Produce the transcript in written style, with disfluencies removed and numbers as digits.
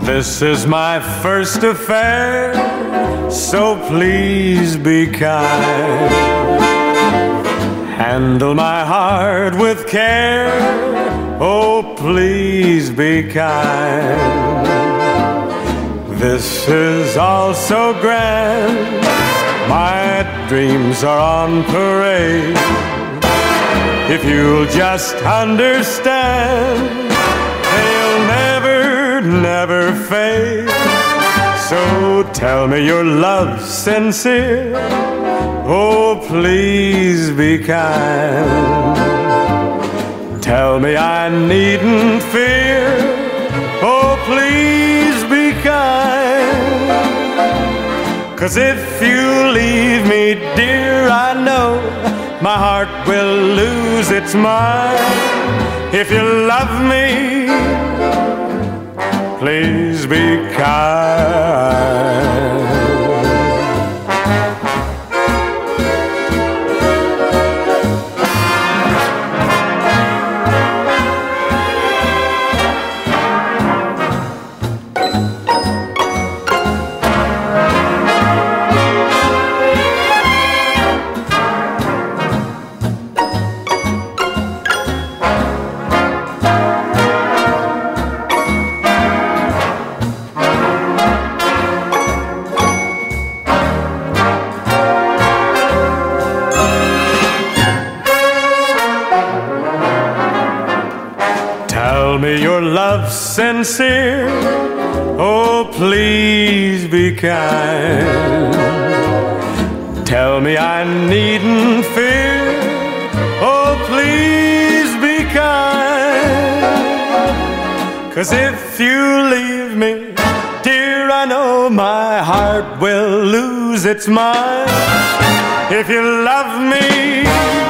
This is my first affair, so please be kind. Handle my heart with care, oh please be kind. This is all so grand, my dreams are on parade. If you'll just understand, they'll never fade. So tell me your love's sincere, oh please be kind. Tell me I needn't fear, oh please be kind. 'Cause if you leave me, dear, I know my heart will lose its mind. If you love me, please be kind. Tell me your love's sincere, oh please be kind. Tell me I needn't fear, oh please be kind. 'Cause if you leave me, dear, I know my heart will lose its mind. If you love me,